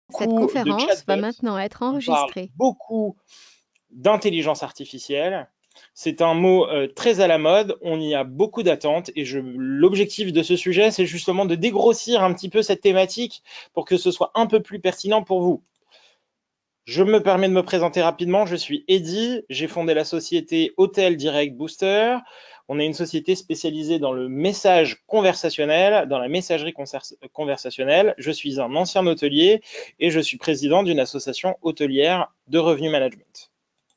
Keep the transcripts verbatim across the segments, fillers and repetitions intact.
Cette beaucoup de conférence va chatbots, maintenant être on parle enregistrée. beaucoup d'intelligence artificielle. C'est un mot euh, très à la mode, on y a beaucoup d'attentes et l'objectif de ce sujet, c'est justement de dégrossir un petit peu cette thématique pour que ce soit un peu plus pertinent pour vous. Je me permets de me présenter rapidement, je suis Eddy, j'ai fondé la société Hotel Direct Booster. On est une société spécialisée dans le message conversationnel, dans la messagerie conversationnelle. Je suis un ancien hôtelier et je suis président d'une association hôtelière de revenu management.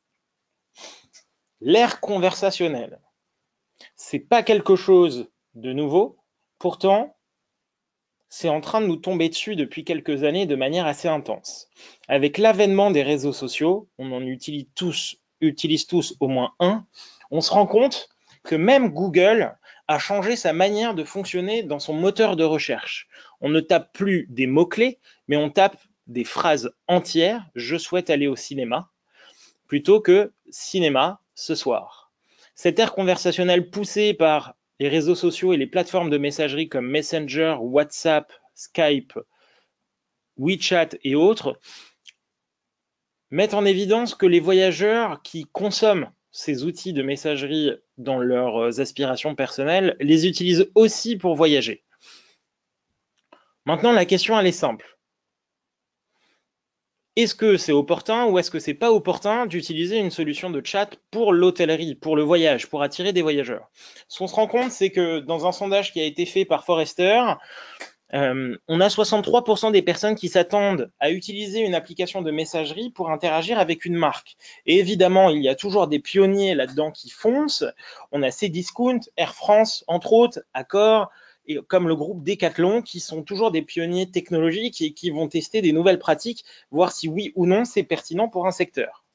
L'ère conversationnelle, c'est pas quelque chose de nouveau, pourtant, c'est en train de nous tomber dessus depuis quelques années de manière assez intense. Avec l'avènement des réseaux sociaux, on en utilise tous, utilise tous au moins un, on se rend compte que même Google a changé sa manière de fonctionner dans son moteur de recherche. On ne tape plus des mots-clés, mais on tape des phrases entières, je souhaite aller au cinéma, plutôt que cinéma ce soir. Cette ère conversationnelle poussée par les réseaux sociaux et les plateformes de messagerie comme Messenger, WhatsApp, Skype, WeChat et autres mettent en évidence que les voyageurs qui consomment ces outils de messagerie dans leurs aspirations personnelles les utilisent aussi pour voyager. Maintenant, la question elle est simple. Est-ce que c'est opportun ou est-ce que c'est pas opportun d'utiliser une solution de chat pour l'hôtellerie, pour le voyage, pour attirer des voyageurs? Ce qu'on se rend compte, c'est que dans un sondage qui a été fait par Forrester, euh, on a soixante-trois pour cent des personnes qui s'attendent à utiliser une application de messagerie pour interagir avec une marque. Et évidemment, il y a toujours des pionniers là-dedans qui foncent. On a Cdiscount, Air France, entre autres, Accor, et comme le groupe Decathlon, qui sont toujours des pionniers technologiques et qui vont tester des nouvelles pratiques, voir si oui ou non c'est pertinent pour un secteur.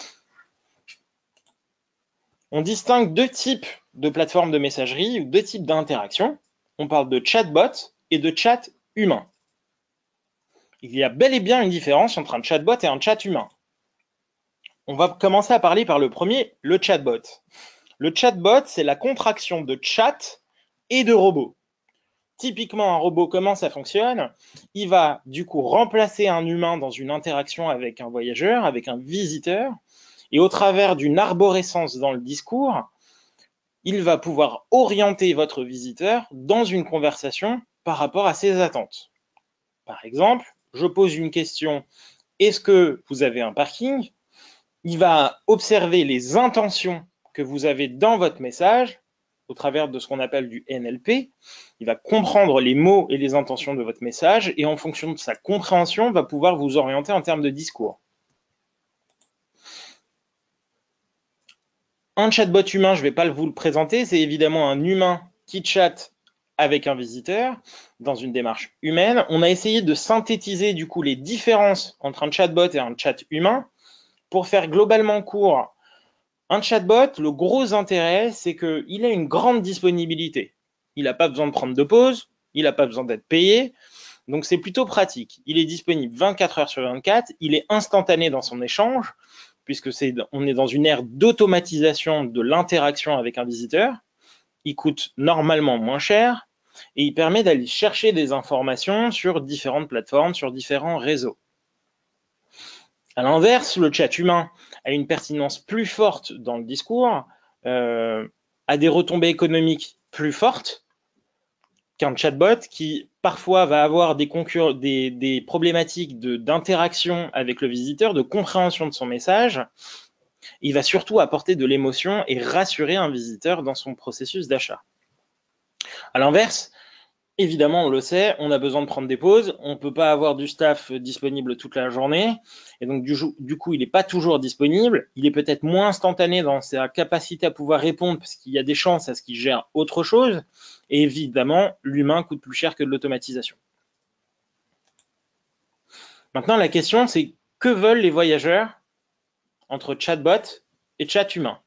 On distingue deux types de plateformes de messagerie ou deux types d'interactions. On parle de chatbot et de chat humain. Il y a bel et bien une différence entre un chatbot et un chat humain. On va commencer à parler par le premier, le chatbot. Le chatbot, c'est la contraction de chat et de robot. Typiquement, un robot, comment ça fonctionne? Il va du coup remplacer un humain dans une interaction avec un voyageur, avec un visiteur, et au travers d'une arborescence dans le discours, il va pouvoir orienter votre visiteur dans une conversation par rapport à ses attentes. Par exemple, je pose une question, est-ce que vous avez un parking? Il va observer les intentions que vous avez dans votre message au travers de ce qu'on appelle du N L P. Il va comprendre les mots et les intentions de votre message et en fonction de sa compréhension, va pouvoir vous orienter en termes de discours. Un chatbot humain, je ne vais pas vous le présenter, c'est évidemment un humain qui chatte avec un visiteur dans une démarche humaine. On a essayé de synthétiser du coup les différences entre un chatbot et un chat humain. Pour faire globalement court, un chatbot, le gros intérêt, c'est qu'il a une grande disponibilité. Il n'a pas besoin de prendre de pause, il n'a pas besoin d'être payé, donc c'est plutôt pratique. Il est disponible vingt-quatre heures sur vingt-quatre, il est instantané dans son échange, puisque c'est, on est dans une ère d'automatisation de l'interaction avec un visiteur. Il coûte normalement moins cher et il permet d'aller chercher des informations sur différentes plateformes, sur différents réseaux. À l'inverse, le chat humain a une pertinence plus forte dans le discours, euh, a des retombées économiques plus fortes qu'un chatbot qui parfois va avoir des, des, des problématiques d'interaction avec le visiteur, de compréhension de son message. Il va surtout apporter de l'émotion et rassurer un visiteur dans son processus d'achat. À l'inverse, évidemment, on le sait, on a besoin de prendre des pauses, on ne peut pas avoir du staff disponible toute la journée, et donc du, du coup, il n'est pas toujours disponible, il est peut-être moins instantané dans sa capacité à pouvoir répondre, parce qu'il y a des chances à ce qu'il gère autre chose, et évidemment, l'humain coûte plus cher que de l'automatisation. Maintenant, la question, c'est que veulent les voyageurs entre chatbot et chat humain?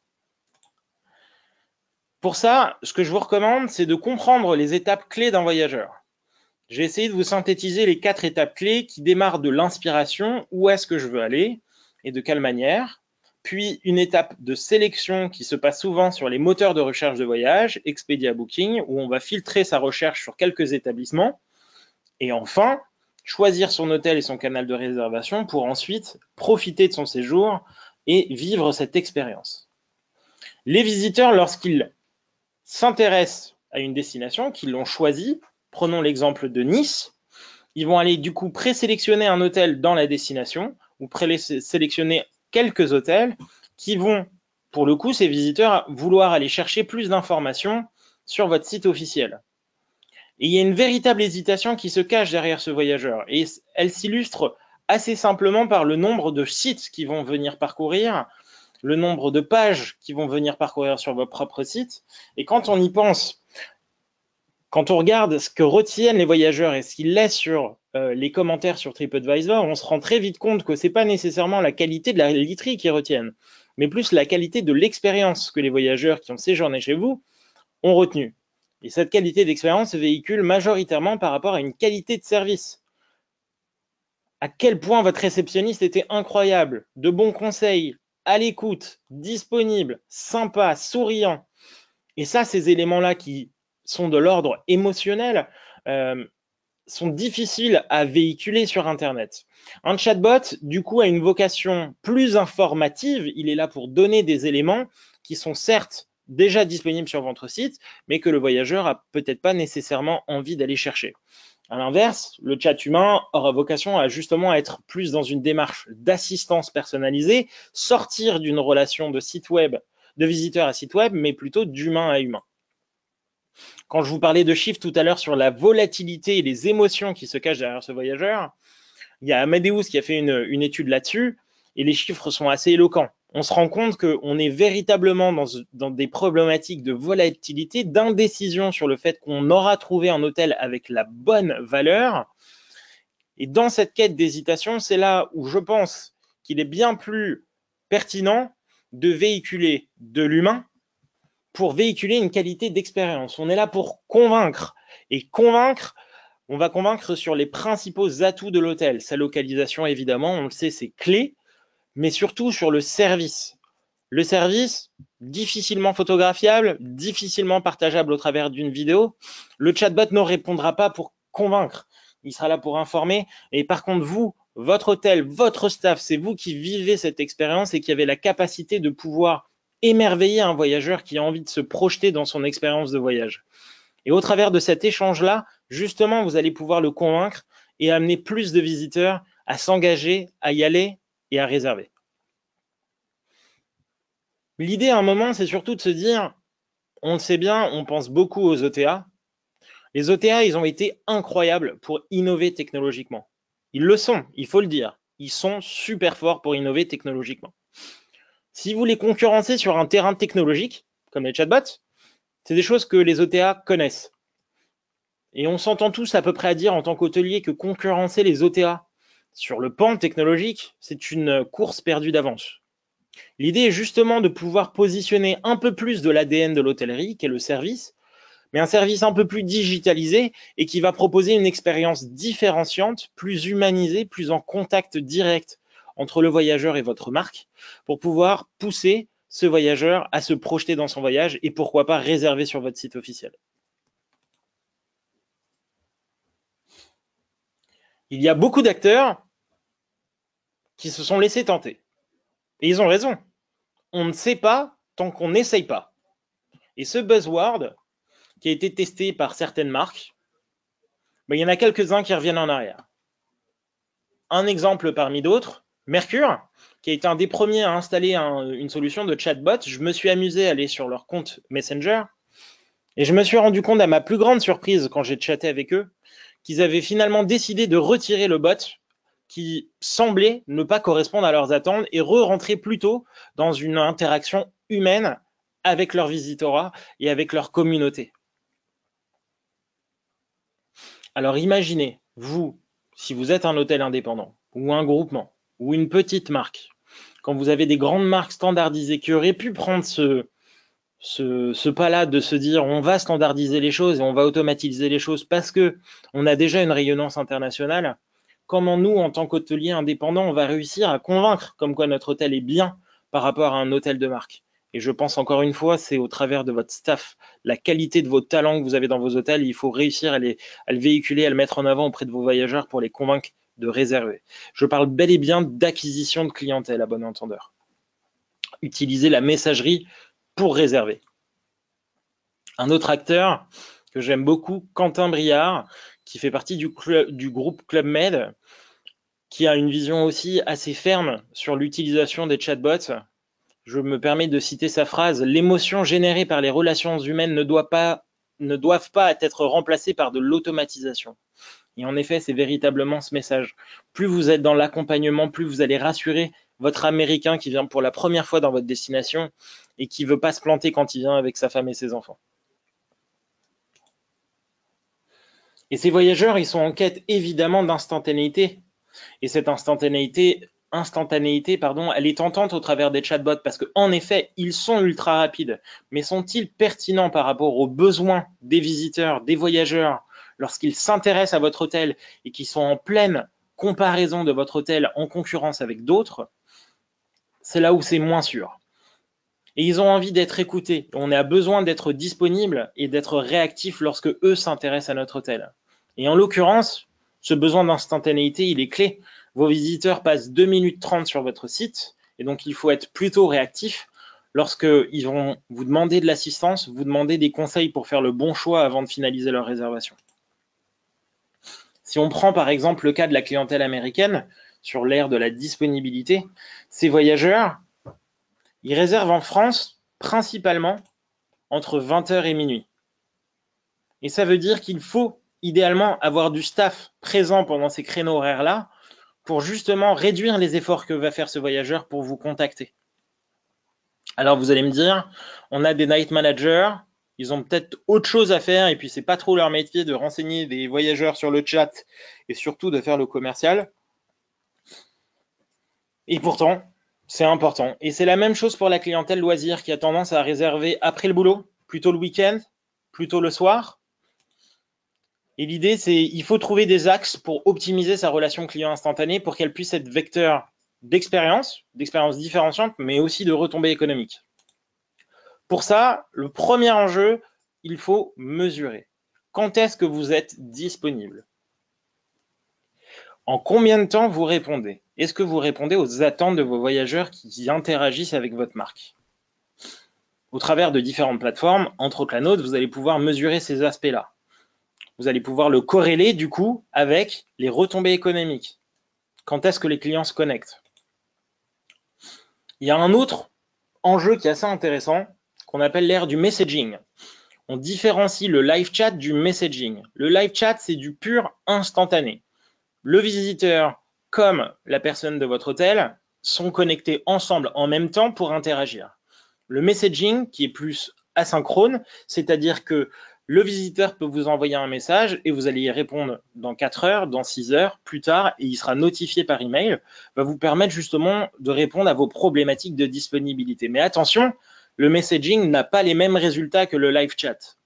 Pour ça, ce que je vous recommande, c'est de comprendre les étapes clés d'un voyageur. J'ai essayé de vous synthétiser les quatre étapes clés qui démarrent de l'inspiration, où est-ce que je veux aller et de quelle manière, puis une étape de sélection qui se passe souvent sur les moteurs de recherche de voyage, Expedia Booking, où on va filtrer sa recherche sur quelques établissements, et enfin, choisir son hôtel et son canal de réservation pour ensuite profiter de son séjour et vivre cette expérience. Les visiteurs, lorsqu'ils s'intéressent à une destination, qu'ils l'ont choisie, prenons l'exemple de Nice, ils vont aller du coup présélectionner un hôtel dans la destination ou présélectionner quelques hôtels qui vont, pour le coup, ces visiteurs vouloir aller chercher plus d'informations sur votre site officiel. Et il y a une véritable hésitation qui se cache derrière ce voyageur et elle s'illustre assez simplement par le nombre de sites qu'ils vont venir parcourir, le nombre de pages qu'ils vont venir parcourir sur votre propre site. Et quand on y pense, quand on regarde ce que retiennent les voyageurs et ce qu'ils laissent sur euh, les commentaires sur TripAdvisor, on se rend très vite compte que ce n'est pas nécessairement la qualité de la literie qu'ils retiennent, mais plus la qualité de l'expérience que les voyageurs qui ont séjourné chez vous ont retenue. Et cette qualité d'expérience se véhicule majoritairement par rapport à une qualité de service. À quel point votre réceptionniste était incroyable, de bons conseils, à l'écoute, disponible, sympa, souriant. Et ça, ces éléments-là qui sont de l'ordre émotionnel, euh, sont difficiles à véhiculer sur Internet. Un chatbot, du coup, a une vocation plus informative. Il est là pour donner des éléments qui sont certes déjà disponibles sur votre site, mais que le voyageur a peut-être pas nécessairement envie d'aller chercher. À l'inverse, le chat humain aura vocation à justement être plus dans une démarche d'assistance personnalisée, sortir d'une relation de site web, de visiteur à site web, mais plutôt d'humain à humain. Quand je vous parlais de chiffres tout à l'heure sur la volatilité et les émotions qui se cachent derrière ce voyageur, il y a Amadeus qui a fait une, une étude là-dessus et les chiffres sont assez éloquents. On se rend compte qu'on est véritablement dans, dans des problématiques de volatilité, d'indécision sur le fait qu'on aura trouvé un hôtel avec la bonne valeur. Et dans cette quête d'hésitation, c'est là où je pense qu'il est bien plus pertinent de véhiculer de l'humain pour véhiculer une qualité d'expérience. On est là pour convaincre. Et convaincre, on va convaincre sur les principaux atouts de l'hôtel. Sa localisation, évidemment, on le sait, c'est clé, mais surtout sur le service. Le service, difficilement photographiable, difficilement partageable au travers d'une vidéo. Le chatbot ne répondra pas pour convaincre. Il sera là pour informer. Et par contre, vous, votre hôtel, votre staff, c'est vous qui vivez cette expérience et qui avez la capacité de pouvoir émerveiller un voyageur qui a envie de se projeter dans son expérience de voyage. Et au travers de cet échange-là, justement, vous allez pouvoir le convaincre et amener plus de visiteurs à s'engager, à y aller et à réserver. L'idée à un moment, c'est surtout de se dire, on le sait bien, on pense beaucoup aux O T A. Les O T A, ils ont été incroyables pour innover technologiquement. Ils le sont, il faut le dire. Ils sont super forts pour innover technologiquement. Si vous les concurrencez sur un terrain technologique, comme les chatbots, c'est des choses que les O T A connaissent. Et on s'entend tous à peu près à dire en tant qu'hôtelier que concurrencer les O T A sur le pan technologique, c'est une course perdue d'avance. L'idée est justement de pouvoir positionner un peu plus de l'A D N de l'hôtellerie, qui est le service, mais un service un peu plus digitalisé et qui va proposer une expérience différenciante, plus humanisée, plus en contact direct entre le voyageur et votre marque, pour pouvoir pousser ce voyageur à se projeter dans son voyage et pourquoi pas réserver sur votre site officiel. Il y a beaucoup d'acteurs qui se sont laissés tenter. Et ils ont raison. On ne sait pas tant qu'on n'essaye pas. Et ce buzzword, qui a été testé par certaines marques, ben, il y en a quelques-uns qui reviennent en arrière. Un exemple parmi d'autres, Mercure, qui a été un des premiers à installer un, une solution de chatbot. Je me suis amusé à aller sur leur compte Messenger et je me suis rendu compte à ma plus grande surprise quand j'ai chatté avec eux qu'ils avaient finalement décidé de retirer le bot qui semblait ne pas correspondre à leurs attentes et re-rentrer plutôt dans une interaction humaine avec leur visitorat et avec leur communauté. Alors imaginez, vous, si vous êtes un hôtel indépendant ou un groupement ou une petite marque, quand vous avez des grandes marques standardisées qui auraient pu prendre ce, ce, ce pas-là de se dire on va standardiser les choses et on va automatiser les choses parce que on a déjà une rayonnance internationale, comment nous, en tant qu'hôtelier indépendant, on va réussir à convaincre comme quoi notre hôtel est bien par rapport à un hôtel de marque? Et je pense encore une fois, c'est au travers de votre staff, la qualité de vos talents que vous avez dans vos hôtels. Il faut réussir à, les, à le véhiculer, à le mettre en avant auprès de vos voyageurs pour les convaincre de réserver. Je parle bel et bien d'acquisition de clientèle, à bon entendeur. Utilisez la messagerie pour réserver. Un autre acteur que j'aime beaucoup, Quentin Briard, qui fait partie du, club, du groupe Club Med, qui a une vision aussi assez ferme sur l'utilisation des chatbots. Je me permets de citer sa phrase: l'émotion générée par les relations humaines ne doit pas, ne doivent pas être remplacées par de l'automatisation. Et en effet, c'est véritablement ce message. Plus vous êtes dans l'accompagnement, plus vous allez rassurer votre Américain qui vient pour la première fois dans votre destination et qui ne veut pas se planter quand il vient avec sa femme et ses enfants. Et ces voyageurs, ils sont en quête évidemment d'instantanéité. Et cette instantanéité, instantanéité pardon, elle est tentante au travers des chatbots parce qu'en effet, ils sont ultra rapides. Mais sont-ils pertinents par rapport aux besoins des visiteurs, des voyageurs, lorsqu'ils s'intéressent à votre hôtel et qu'ils sont en pleine comparaison de votre hôtel en concurrence avec d'autres? C'est là où c'est moins sûr. Et ils ont envie d'être écoutés. On a besoin d'être disponible et d'être réactif lorsque eux s'intéressent à notre hôtel. Et en l'occurrence, ce besoin d'instantanéité, il est clé. Vos visiteurs passent deux minutes trente sur votre site, et donc il faut être plutôt réactif lorsqu'ils vont vous demander de l'assistance, vous demander des conseils pour faire le bon choix avant de finaliser leur réservation. Si on prend par exemple le cas de la clientèle américaine, sur l'ère de la disponibilité, ces voyageurs, ils réservent en France principalement entre vingt heures et minuit. Et ça veut dire qu'il faut idéalement avoir du staff présent pendant ces créneaux horaires-là pour justement réduire les efforts que va faire ce voyageur pour vous contacter. Alors vous allez me dire, on a des night managers, ils ont peut-être autre chose à faire et puis c'est pas trop leur métier de renseigner des voyageurs sur le chat et surtout de faire le commercial. Et pourtant, c'est important. Et c'est la même chose pour la clientèle loisir qui a tendance à réserver après le boulot, plutôt le week-end, plutôt le soir. Et l'idée, c'est il faut trouver des axes pour optimiser sa relation client instantanée pour qu'elle puisse être vecteur d'expérience, d'expérience différenciante, mais aussi de retombées économiques. Pour ça, le premier enjeu, il faut mesurer. Quand est-ce que vous êtes disponible? En combien de temps vous répondez? Est-ce que vous répondez aux attentes de vos voyageurs qui interagissent avec votre marque? Au travers de différentes plateformes, entre autres la nôtre, vous allez pouvoir mesurer ces aspects-là. Vous allez pouvoir le corréler du coup avec les retombées économiques. Quand est-ce que les clients se connectent? Il y a un autre enjeu qui est assez intéressant, qu'on appelle l'ère du messaging. On différencie le live chat du messaging. Le live chat, c'est du pur instantané. Le visiteur comme la personne de votre hôtel sont connectés ensemble en même temps pour interagir. Le messaging, qui est plus asynchrone, c'est-à-dire que le visiteur peut vous envoyer un message et vous allez y répondre dans quatre heures, dans six heures, plus tard, et il sera notifié par email, va vous permettre justement de répondre à vos problématiques de disponibilité. Mais attention, le messaging n'a pas les mêmes résultats que le live chat.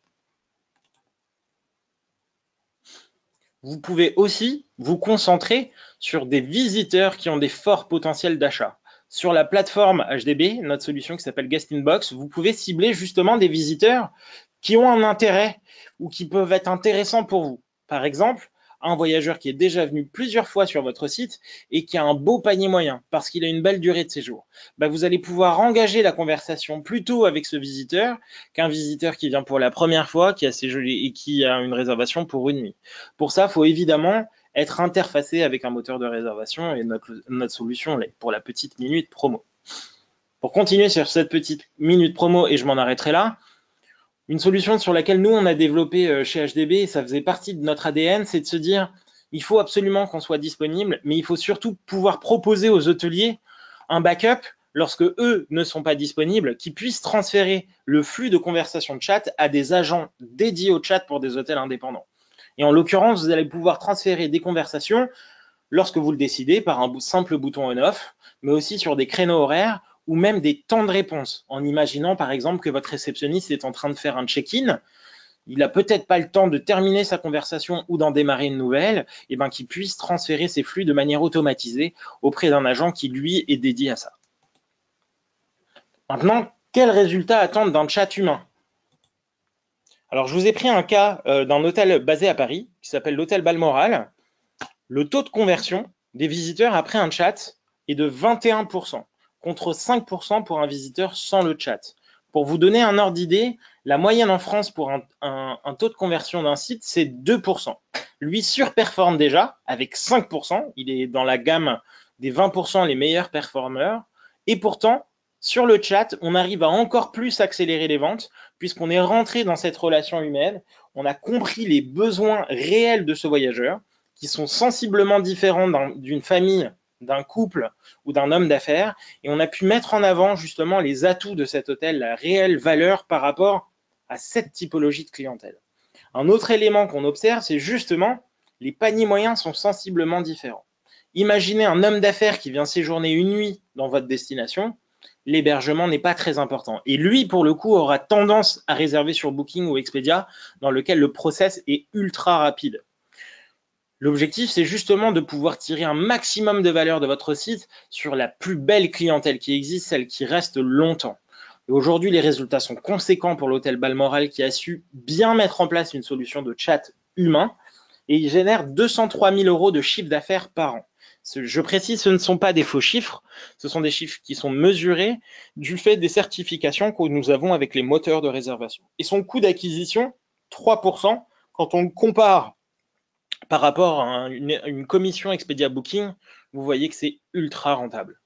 Vous pouvez aussi vous concentrer sur des visiteurs qui ont des forts potentiels d'achat. Sur la plateforme H D B, notre solution qui s'appelle Guest Inbox, vous pouvez cibler justement des visiteurs qui ont un intérêt ou qui peuvent être intéressants pour vous. Par exemple, un voyageur qui est déjà venu plusieurs fois sur votre site et qui a un beau panier moyen parce qu'il a une belle durée de séjour. Ben, vous allez pouvoir engager la conversation plutôt avec ce visiteur qu'un visiteur qui vient pour la première fois, qui a séjourné et qui a une réservation pour une nuit. Pour ça, il faut évidemment être interfacé avec un moteur de réservation et notre, notre solution l'est pour la petite minute promo. Pour continuer sur cette petite minute promo, et je m'en arrêterai là, une solution sur laquelle nous, on a développé chez H D B, et ça faisait partie de notre A D N, c'est de se dire, il faut absolument qu'on soit disponible, mais il faut surtout pouvoir proposer aux hôteliers un backup lorsque eux ne sont pas disponibles, qui puissent transférer le flux de conversation de chat à des agents dédiés au chat pour des hôtels indépendants. Et en l'occurrence, vous allez pouvoir transférer des conversations lorsque vous le décidez par un simple bouton on-off, mais aussi sur des créneaux horaires ou même des temps de réponse, en imaginant par exemple que votre réceptionniste est en train de faire un check-in, il n'a peut-être pas le temps de terminer sa conversation ou d'en démarrer une nouvelle, et bien qu'il puisse transférer ses flux de manière automatisée auprès d'un agent qui, lui, est dédié à ça. Maintenant, Quels résultats attendre d'un chat humain? Alors, je vous ai pris un cas euh, d'un hôtel basé à Paris, qui s'appelle l'hôtel Balmoral. Le taux de conversion des visiteurs après un chat est de vingt et un pour cent, contre cinq pour cent pour un visiteur sans le chat. Pour vous donner un ordre d'idée, la moyenne en France pour un, un, un taux de conversion d'un site, c'est deux pour cent. Lui surperforme déjà avec cinq pour cent. Il est dans la gamme des vingt pour cent les meilleurs performeurs. Et pourtant, sur le chat, on arrive à encore plus accélérer les ventes puisqu'on est rentré dans cette relation humaine. On a compris les besoins réels de ce voyageur qui sont sensiblement différents d'une famille, d'un couple ou d'un homme d'affaires, et on a pu mettre en avant justement les atouts de cet hôtel, la réelle valeur par rapport à cette typologie de clientèle. Un autre élément qu'on observe, c'est justement les paniers moyens sont sensiblement différents. Imaginez un homme d'affaires qui vient séjourner une nuit dans votre destination, l'hébergement n'est pas très important. Et lui, pour le coup, aura tendance à réserver sur Booking ou Expedia, dans lequel le process est ultra rapide. L'objectif, c'est justement de pouvoir tirer un maximum de valeur de votre site sur la plus belle clientèle qui existe, celle qui reste longtemps. Et aujourd'hui, les résultats sont conséquents pour l'hôtel Balmoral qui a su bien mettre en place une solution de chat humain et il génère deux cent trois mille euros de chiffre d'affaires par an. Je précise, ce ne sont pas des faux chiffres, ce sont des chiffres qui sont mesurés du fait des certifications que nous avons avec les moteurs de réservation. Et son coût d'acquisition, trois pour cent, quand on compare par rapport à une, une commission Expedia Booking, vous voyez que c'est ultra rentable.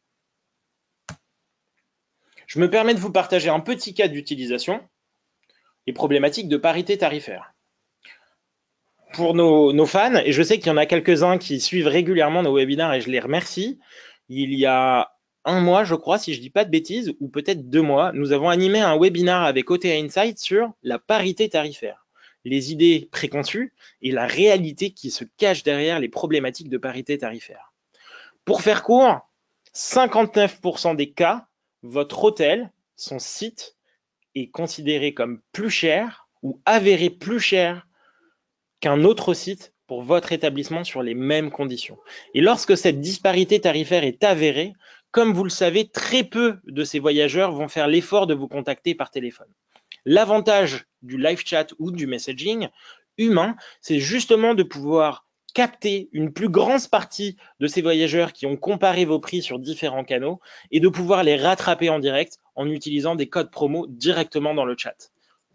Je me permets de vous partager un petit cas d'utilisation, les problématiques de parité tarifaire. Pour nos, nos fans, et je sais qu'il y en a quelques-uns qui suivent régulièrement nos webinaires et je les remercie, il y a un mois, je crois, si je ne dis pas de bêtises, ou peut-être deux mois, nous avons animé un webinaire avec O T A Insight sur la parité tarifaire, les idées préconçues et la réalité qui se cache derrière les problématiques de parité tarifaire. Pour faire court, cinquante-neuf pour cent des cas, votre hôtel, son site, est considéré comme plus cher ou avéré plus cher qu'un autre site pour votre établissement sur les mêmes conditions. Et lorsque cette disparité tarifaire est avérée, comme vous le savez, très peu de ces voyageurs vont faire l'effort de vous contacter par téléphone. L'avantage du live chat ou du messaging humain, c'est justement de pouvoir capter une plus grande partie de ces voyageurs qui ont comparé vos prix sur différents canaux et de pouvoir les rattraper en direct en utilisant des codes promo directement dans le chat.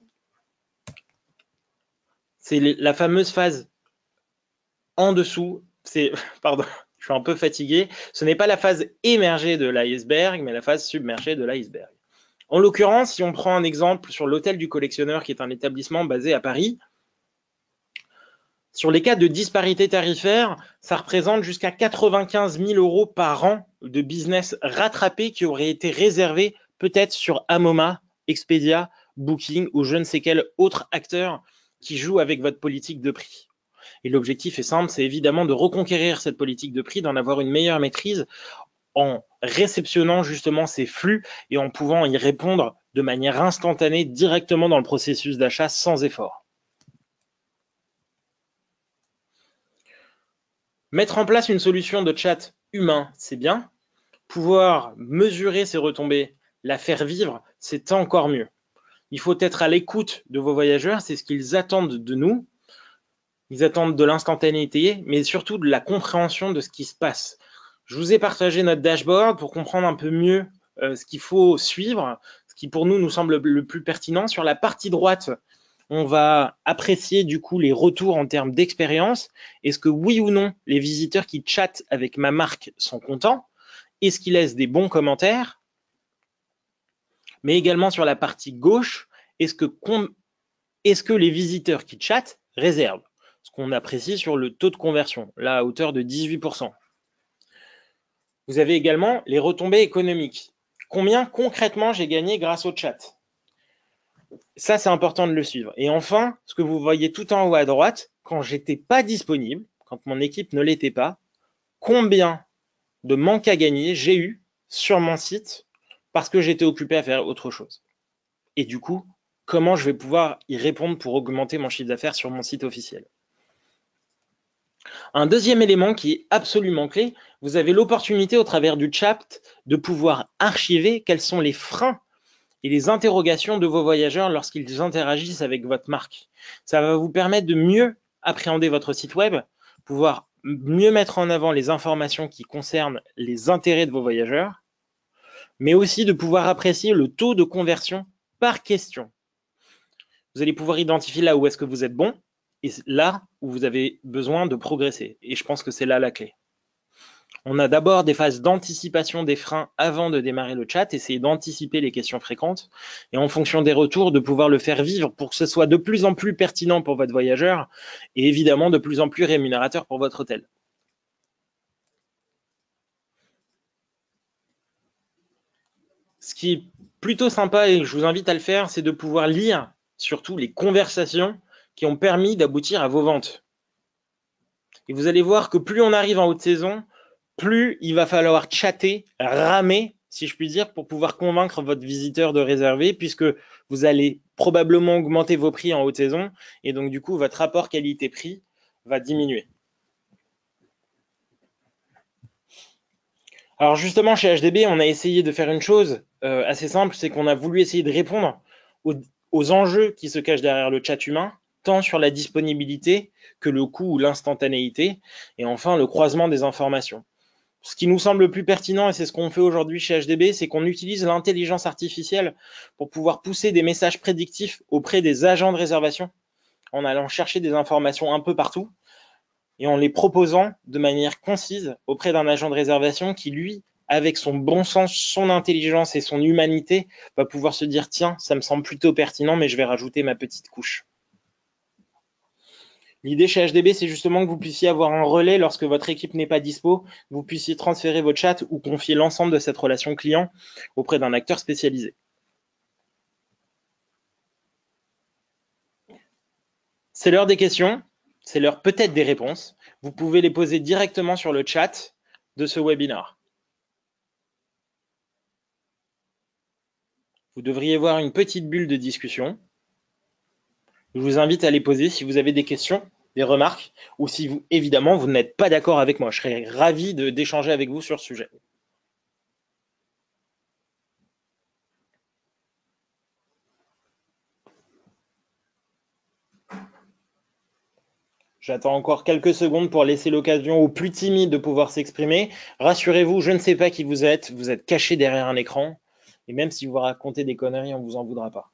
C'est la fameuse phase en dessous, c'est, pardon, je suis un peu fatigué, ce n'est pas la phase émergée de l'iceberg, mais la phase submergée de l'iceberg. En l'occurrence, si on prend un exemple sur l'hôtel du collectionneur, qui est un établissement basé à Paris, sur les cas de disparité tarifaire, ça représente jusqu'à quatre-vingt-quinze mille euros par an de business rattrapé qui aurait été réservé peut-être sur Amoma, Expedia, Booking ou je ne sais quel autre acteur qui joue avec votre politique de prix. Et l'objectif est simple, c'est évidemment de reconquérir cette politique de prix, d'en avoir une meilleure maîtrise en réceptionnant justement ces flux et en pouvant y répondre de manière instantanée directement dans le processus d'achat sans effort. Mettre en place une solution de chat humain, c'est bien. Pouvoir mesurer ses retombées, la faire vivre, c'est encore mieux. Il faut être à l'écoute de vos voyageurs, c'est ce qu'ils attendent de nous. Ils attendent de l'instantanéité, mais surtout de la compréhension de ce qui se passe. Je vous ai partagé notre dashboard pour comprendre un peu mieux euh, ce qu'il faut suivre, ce qui pour nous nous semble le plus pertinent. Sur la partie droite, on va apprécier du coup les retours en termes d'expérience. Est-ce que oui ou non, les visiteurs qui chattent avec ma marque sont contents? Est-ce qu'ils laissent des bons commentaires? Mais également sur la partie gauche, est-ce que, est-ce que les visiteurs qui chattent réservent? Ce qu'on apprécie sur le taux de conversion, là à hauteur de dix-huit pour cent. Vous avez également les retombées économiques. Combien concrètement j'ai gagné grâce au chat? Ça, c'est important de le suivre. Et enfin, ce que vous voyez tout en haut à droite, quand j'étais pas disponible, quand mon équipe ne l'était pas, combien de manques à gagner j'ai eu sur mon site parce que j'étais occupé à faire autre chose. Et du coup, comment je vais pouvoir y répondre pour augmenter mon chiffre d'affaires sur mon site officiel? Un deuxième élément qui est absolument clé, vous avez l'opportunité au travers du chat de pouvoir archiver quels sont les freins et les interrogations de vos voyageurs lorsqu'ils interagissent avec votre marque. Ça va vous permettre de mieux appréhender votre site web, pouvoir mieux mettre en avant les informations qui concernent les intérêts de vos voyageurs, mais aussi de pouvoir apprécier le taux de conversion par question. Vous allez pouvoir identifier là où est-ce que vous êtes bon et là où vous avez besoin de progresser. Et je pense que c'est là la clé. On a d'abord des phases d'anticipation des freins avant de démarrer le chat, essayer d'anticiper les questions fréquentes et en fonction des retours, de pouvoir le faire vivre pour que ce soit de plus en plus pertinent pour votre voyageur et évidemment de plus en plus rémunérateur pour votre hôtel. Ce qui est plutôt sympa et je vous invite à le faire, c'est de pouvoir lire surtout les conversations qui ont permis d'aboutir à vos ventes. Et vous allez voir que plus on arrive en haute saison, plus il va falloir chatter, ramer, si je puis dire, pour pouvoir convaincre votre visiteur de réserver, puisque vous allez probablement augmenter vos prix en haute saison, et donc du coup, votre rapport qualité-prix va diminuer. Alors justement, chez H D B, on a essayé de faire une chose euh, assez simple, c'est qu'on a voulu essayer de répondre aux, aux enjeux qui se cachent derrière le chat humain, tant sur la disponibilité que le coût ou l'instantanéité, et enfin le croisement des informations. Ce qui nous semble le plus pertinent, et c'est ce qu'on fait aujourd'hui chez H D B, c'est qu'on utilise l'intelligence artificielle pour pouvoir pousser des messages prédictifs auprès des agents de réservation, en allant chercher des informations un peu partout, et en les proposant de manière concise auprès d'un agent de réservation qui, lui, avec son bon sens, son intelligence et son humanité, va pouvoir se dire « Tiens, ça me semble plutôt pertinent, mais je vais rajouter ma petite couche ». L'idée chez H D B, c'est justement que vous puissiez avoir un relais lorsque votre équipe n'est pas dispo, que vous puissiez transférer votre chat ou confier l'ensemble de cette relation client auprès d'un acteur spécialisé. C'est l'heure des questions, c'est l'heure peut-être des réponses. Vous pouvez les poser directement sur le chat de ce webinaire. Vous devriez voir une petite bulle de discussion. Je vous invite à les poser si vous avez des questions, des remarques, ou si vous, évidemment, vous n'êtes pas d'accord avec moi. Je serais ravi d'échanger avec vous sur ce sujet. J'attends encore quelques secondes pour laisser l'occasion aux plus timides de pouvoir s'exprimer. Rassurez-vous, je ne sais pas qui vous êtes. Vous êtes caché derrière un écran. Et même si vous racontez des conneries, on ne vous en voudra pas.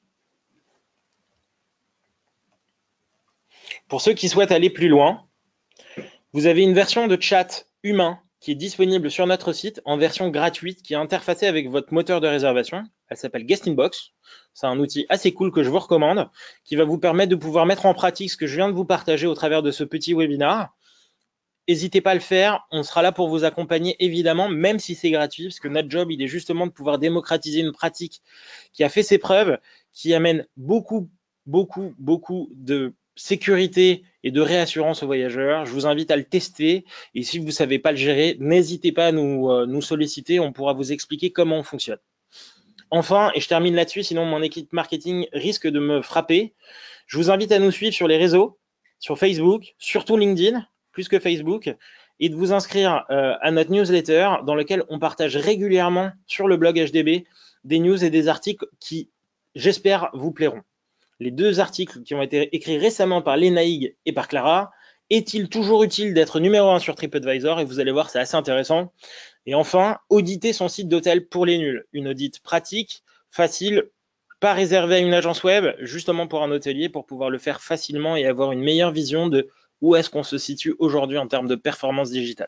Pour ceux qui souhaitent aller plus loin, vous avez une version de chat humain qui est disponible sur notre site en version gratuite qui est interfacée avec votre moteur de réservation. Elle s'appelle Guestinbox. C'est un outil assez cool que je vous recommande qui va vous permettre de pouvoir mettre en pratique ce que je viens de vous partager au travers de ce petit webinaire. N'hésitez pas à le faire, on sera là pour vous accompagner évidemment, même si c'est gratuit, parce que notre job, il est justement de pouvoir démocratiser une pratique qui a fait ses preuves, qui amène beaucoup, beaucoup, beaucoup de sécurité et de réassurance aux voyageurs. Je vous invite à le tester et si vous ne savez pas le gérer, n'hésitez pas à nous, euh, nous solliciter, on pourra vous expliquer comment on fonctionne. Enfin, et je termine là-dessus, sinon mon équipe marketing risque de me frapper, je vous invite à nous suivre sur les réseaux, sur Facebook, surtout LinkedIn, plus que Facebook, et de vous inscrire euh, à notre newsletter dans lequel on partage régulièrement sur le blog H D B des news et des articles qui, j'espère, vous plairont. Les deux articles qui ont été écrits récemment par Léna Hig et par Clara, est-il toujours utile d'être numéro un sur TripAdvisor? Et vous allez voir, c'est assez intéressant. Et enfin, auditer son site d'hôtel pour les nuls. Une audite pratique, facile, pas réservée à une agence web, justement pour un hôtelier, pour pouvoir le faire facilement et avoir une meilleure vision de où est-ce qu'on se situe aujourd'hui en termes de performance digitale.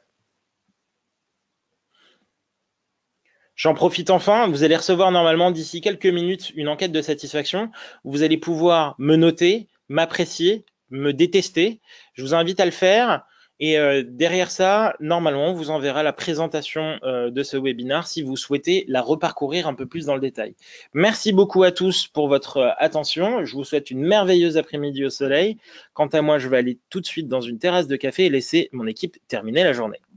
J'en profite enfin, vous allez recevoir normalement d'ici quelques minutes une enquête de satisfaction où vous allez pouvoir me noter, m'apprécier, me détester. Je vous invite à le faire et euh, derrière ça, normalement, on vous enverra la présentation euh, de ce webinaire si vous souhaitez la reparcourir un peu plus dans le détail. Merci beaucoup à tous pour votre euh, attention. Je vous souhaite une merveilleuse après-midi au soleil. Quant à moi, je vais aller tout de suite dans une terrasse de café et laisser mon équipe terminer la journée.